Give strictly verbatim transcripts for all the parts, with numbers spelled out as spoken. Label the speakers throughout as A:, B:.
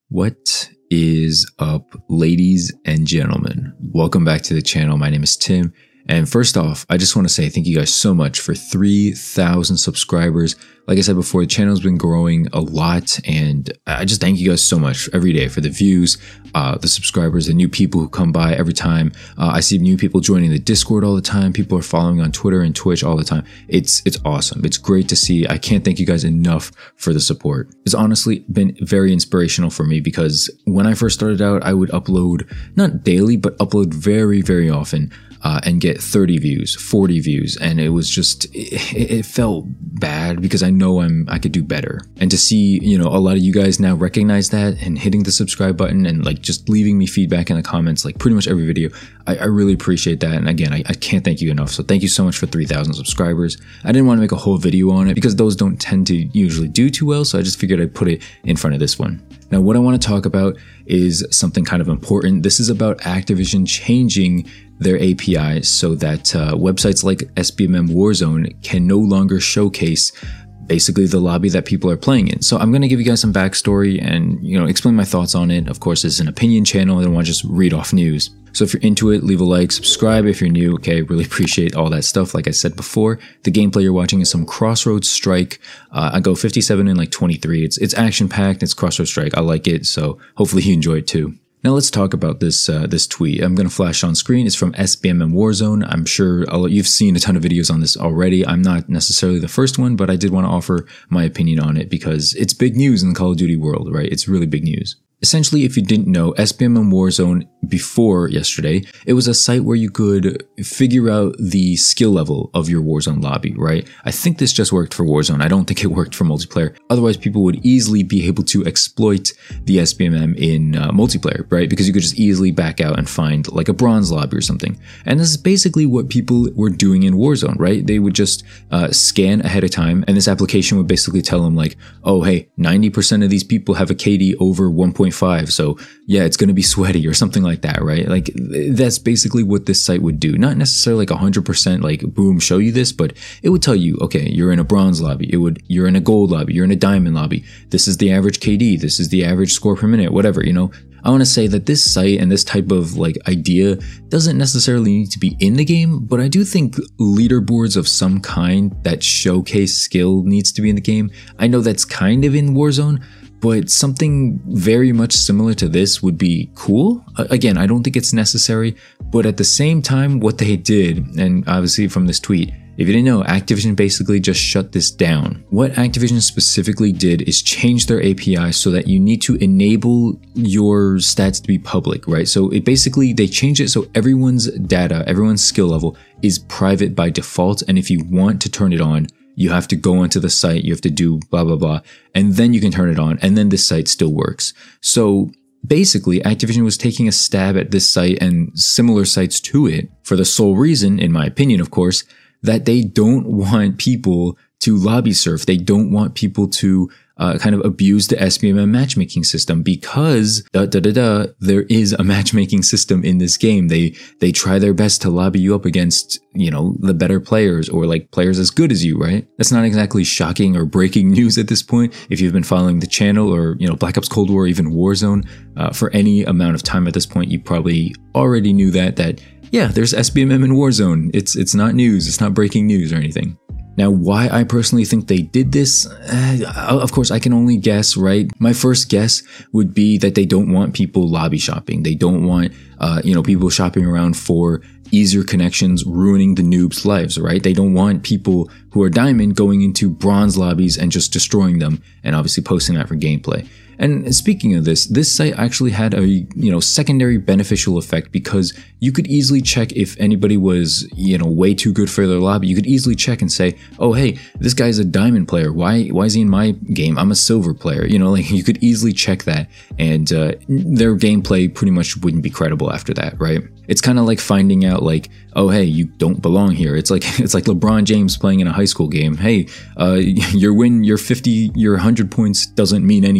A: What is up, ladies and gentlemen? Welcome back to the channel. My name is Tim. And first off, I just want to say thank you guys so much for three thousand subscribers. Like I said before, the channel's been growing a lot, and I just thank you guys so much every day for the views, uh, the subscribers, the new people who come by every time. Uh, I see new people joining the Discord all the time. People are following on Twitter and Twitch all the time. It's it's awesome. It's great to see. I can't thank you guys enough for the support. It's honestly been very inspirational for me because when I first started out, I would upload, not daily, but upload very, very often. Uh, and get thirty views, forty views, and it was just it, it felt bad because I know I'm I could do better. And to see, you know, a lot of you guys now recognize that and hitting the subscribe button and like just leaving me feedback in the comments, like pretty much every video, I, I really appreciate that. And again, I, I can't thank you enough. So thank you so much for three thousand subscribers. I didn't want to make a whole video on it because those don't tend to usually do too well, so I just figured I'd put it in front of this one. Now, what I want to talk about is something kind of important. This is about Activision changing their A P I so that uh, websites like S B M M Warzone can no longer showcase basically the lobby that people are playing in. So I'm going to give you guys some backstory and, you know, explain my thoughts on it. Of course, it's an opinion channel. I don't want to just read off news. So if you're into it, leave a like, subscribe if you're new. Okay, really appreciate all that stuff. Like I said before, the gameplay you're watching is some Crossroads Strike. Uh, I go fifty-seven and like twenty-three. It's it's action packed. It's Crossroads Strike. I like it. So hopefully you enjoy it too. Now let's talk about this uh, this tweet. I'm going to flash on screen. It's from S B M M Warzone. I'm sure you've seen a ton of videos on this already. I'm not necessarily the first one, but I did want to offer my opinion on it because it's big news in the Call of Duty world, right? It's really big news. Essentially, if you didn't know, S B M M Warzone before yesterday, it was a site where you could figure out the skill level of your Warzone lobby, right? I think this just worked for Warzone. I don't think it worked for multiplayer. Otherwise, people would easily be able to exploit the S B M M in uh, multiplayer, right? Because you could just easily back out and find like a bronze lobby or something. And this is basically what people were doing in Warzone, right? They would just uh, scan ahead of time, and this application would basically tell them like, oh, hey, ninety percent of these people have a K D over one point five, so yeah, it's going to be sweaty or something like that, right? Like that's basically what this site would do. Not necessarily like one hundred percent like boom, show you this, but it would tell you, okay, you're in a bronze lobby, it would you're in a gold lobby, you're in a diamond lobby, this is the average K D, this is the average score per minute, whatever, you know. I want to say that this site and this type of like idea doesn't necessarily need to be in the game, but I do think leaderboards of some kind that showcase skill needs to be in the game. I know that's kind of in Warzone, but something very much similar to this would be cool. Again, I don't think it's necessary, but at the same time, what they did, and obviously from this tweet, if you didn't know, Activision basically just shut this down. What Activision specifically did is change their A P I so that you need to enable your stats to be public, right? So it basically, they changed it so everyone's data, everyone's skill level is private by default. And if you want to turn it on, you have to go onto the site, you have to do blah, blah, blah, and then you can turn it on, and then this site still works. So basically, Activision was taking a stab at this site and similar sites to it for the sole reason, in my opinion, of course, that they don't want people to lobby surf. They don't want people to uh, kind of abuse the S B M M matchmaking system because da, da, da, da, there is a matchmaking system in this game. They they try their best to lobby you up against, you know, the better players or like players as good as you, right? That's not exactly shocking or breaking news at this point. If you've been following the channel or, you know, Black Ops Cold War, even Warzone, uh, for any amount of time at this point, you probably already knew that, that yeah, there's S B M M in Warzone. It's, it's not news. It's not breaking news or anything. Now, why I personally think they did this, uh, of course, I can only guess, right? My first guess would be that they don't want people lobby shopping. They don't want, uh, you know, people shopping around for easier connections, ruining the noobs' lives, right? They don't want people who are diamond going into bronze lobbies and just destroying them and obviously posting that for gameplay. And speaking of this, this site actually had a, you know, secondary beneficial effect because you could easily check if anybody was, you know, way too good for their lobby. You could easily check and say, oh, hey, this guy's a diamond player. Why, why is he in my game? I'm a silver player. You know, like you could easily check that, and uh, their gameplay pretty much wouldn't be credible after that, right? It's kind of like finding out like, oh, hey, you don't belong here. It's like it's like LeBron James playing in a high school game. Hey, uh, your win, your fifty, your one hundred points doesn't mean anything because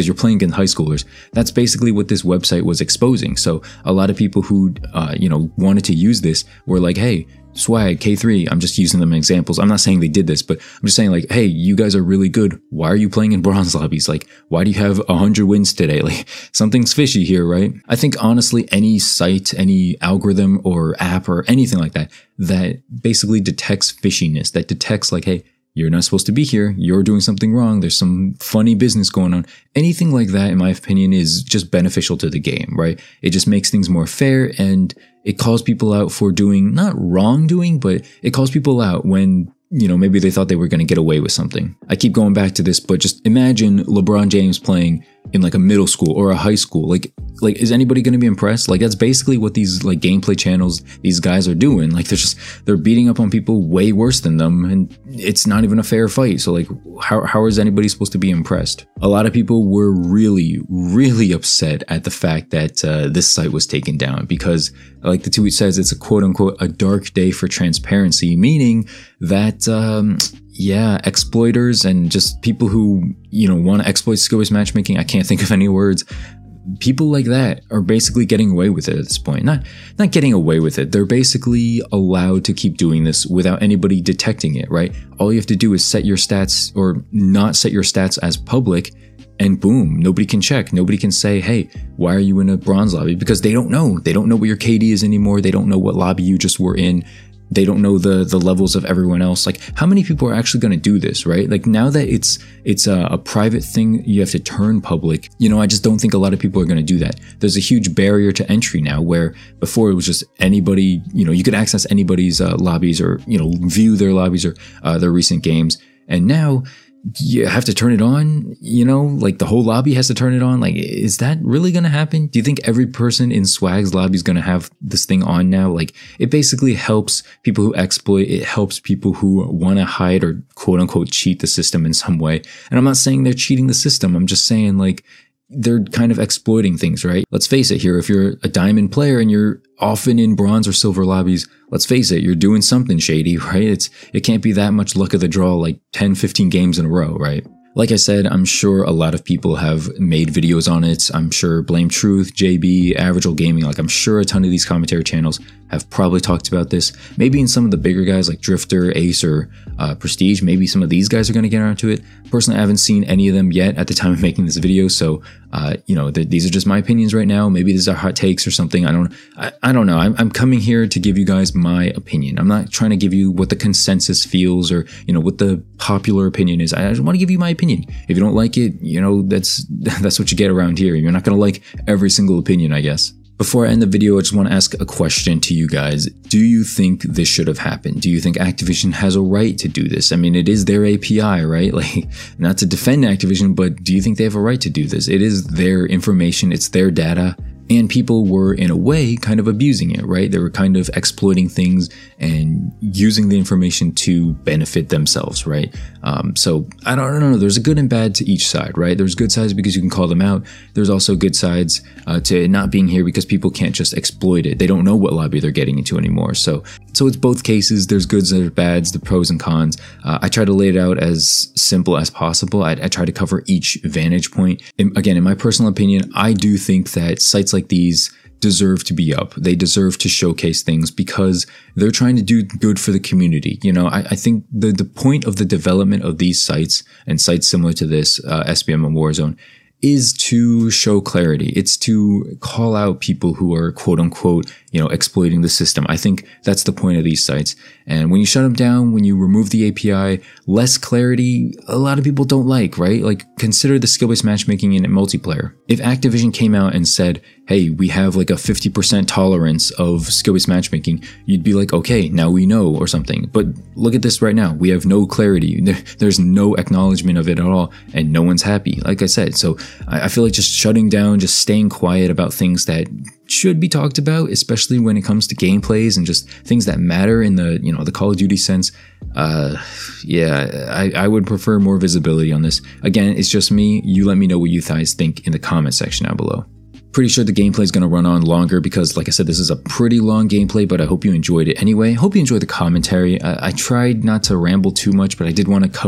A: you're playing against high schoolers. That's basically what this website was exposing. So a lot of people who, uh, you know, wanted to use this were like, hey, Swag, K three, I'm just using them as examples. I'm not saying they did this, but I'm just saying like, hey, you guys are really good. Why are you playing in bronze lobbies? Like, why do you have one hundred wins today? Like, something's fishy here, right? I think honestly, any site, any algorithm or app or anything like that, that basically detects fishiness, that detects like, hey, you're not supposed to be here. You're doing something wrong. There's some funny business going on. Anything like that, in my opinion, is just beneficial to the game, right? It just makes things more fair, and it calls people out for doing, not wrongdoing, but it calls people out when, you know, maybe they thought they were going to get away with something. I keep going back to this, but just imagine LeBron James playing in like a middle school or a high school. Like, like, is anybody going to be impressed? Like, that's basically what these like gameplay channels, these guys are doing. Like, they're just, they're beating up on people way worse than them, and it's not even a fair fight. So like, how, how is anybody supposed to be impressed? A lot of people were really, really upset at the fact that uh, this site was taken down because, like the tweet says, it's a quote unquote, a dark day for transparency, meaning that, um, yeah, exploiters and just people who, you know, want to exploit skill-based matchmaking, I can't think of any words, people like that are basically getting away with it at this point. Not not getting away with it. They're basically allowed to keep doing this without anybody detecting it, right? All you have to do is set your stats or not set your stats as public, and boom, nobody can check. Nobody can say, hey, why are you in a bronze lobby? Because they don't know. They don't know what your K D is anymore. They don't know what lobby you just were in. They don't know the the levels of everyone else. Like, how many people are actually going to do this, right? Like, now that it's it's a, a private thing, you have to turn public. You know, I just don't think a lot of people are going to do that. There's a huge barrier to entry now, where before it was just anybody, you know, you could access anybody's uh, lobbies or, you know, view their lobbies or uh, their recent games. And now you have to turn it on, you know, like the whole lobby has to turn it on. Like, is that really going to happen? Do you think every person in Swag's lobby is going to have this thing on now? Like, it basically helps people who exploit. It helps people who want to hide or quote unquote cheat the system in some way. And I'm not saying they're cheating the system. I'm just saying like, they're kind of exploiting things, right? Let's face it here. If you're a diamond player and you're often in bronze or silver lobbies, let's face it, you're doing something shady, right? It's, it can't be that much luck of the draw, like ten, fifteen games in a row, right? Like I said, I'm sure a lot of people have made videos on it. I'm sure Blame Truth, J B, Average Gaming, like I'm sure a ton of these commentary channels have probably talked about this. Maybe in some of the bigger guys like Drifter, Ace, or uh, Prestige, maybe some of these guys are going to get around to it. Personally, I haven't seen any of them yet at the time of making this video, so uh, you know, th these are just my opinions right now. Maybe these are hot takes or something. I don't, I, I don't know. I'm, I'm coming here to give you guys my opinion. I'm not trying to give you what the consensus feels or, you know, what the popular opinion is. I just want to give you my opinion. If you don't like it, you know, that's that's what you get around here. You're not going to like every single opinion, I guess. Before I end the video, I just want to ask a question to you guys. Do you think this should have happened? Do you think Activision has a right to do this? I mean, it is their A P I, right? Like, not to defend Activision, but do you think they have a right to do this? It is their information, it's their data, and people were, in a way, kind of abusing it, right? They were kind of exploiting things and using the information to benefit themselves, right? Um, so, I don't, I don't know, there's a good and bad to each side, right? There's good sides because you can call them out. There's also good sides uh, to not being here because people can't just exploit it. They don't know what lobby they're getting into anymore. So, so it's both cases. There's goods and bads, the pros and cons. Uh, I try to lay it out as simple as possible. I, I try to cover each vantage point. And again, in my personal opinion, I do think that sites like these deserve to be up. They deserve to showcase things because they're trying to do good for the community. You know, I, I think the, the point of the development of these sites and sites similar to this, uh, S B M and Warzone, is to show clarity. It's to call out people who are quote unquote, you know, exploiting the system. I think that's the point of these sites. And when you shut them down, when you remove the A P I, less clarity, a lot of people don't like, right? Like, consider the skill-based matchmaking in multiplayer. If Activision came out and said, hey, we have like a fifty percent tolerance of skill-based matchmaking, you'd be like, okay, now we know, or something. But look at this right now. We have no clarity. There, there's no acknowledgement of it at all, and no one's happy, like I said. So I, I feel like just shutting down, just staying quiet about things that should be talked about, especially when it comes to gameplays and just things that matter in the, you know, the Call of Duty sense. Uh, yeah, I, I would prefer more visibility on this. Again, it's just me. You let me know what you guys think in the comment section down below. Pretty sure the gameplay is going to run on longer because, like I said, this is a pretty long gameplay, but I hope you enjoyed it anyway. Hope you enjoyed the commentary. I, I tried not to ramble too much, but I did want to cover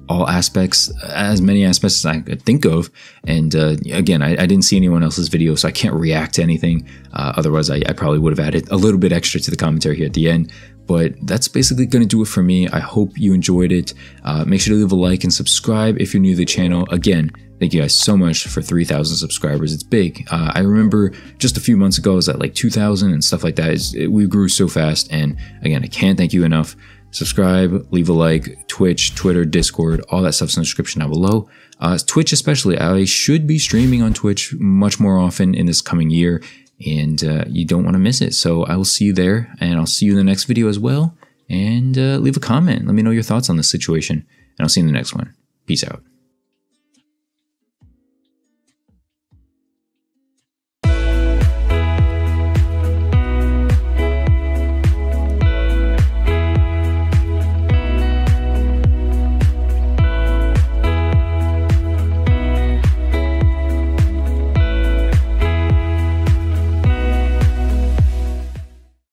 A: all aspects, as many aspects as I could think of. And uh, again, I, I didn't see anyone else's video, so I can't react to anything. Uh, otherwise, I, I probably would have added a little bit extra to the commentary here at the end. But that's basically going to do it for me. I hope you enjoyed it. Uh, make sure to leave a like and subscribe if you're new to the channel. Again, thank you guys so much for three thousand subscribers. It's big. Uh, I remember just a few months ago, I was at like two thousand and stuff like that. It's, it, we grew so fast. And again, I can't thank you enough. Subscribe, leave a like, Twitch, Twitter, Discord, all that stuff's in the description down below. Uh, Twitch especially, I should be streaming on Twitch much more often in this coming year, and uh, you don't want to miss it. So I will see you there, and I'll see you in the next video as well. And uh, leave a comment. Let me know your thoughts on this situation, and I'll see you in the next one. Peace out.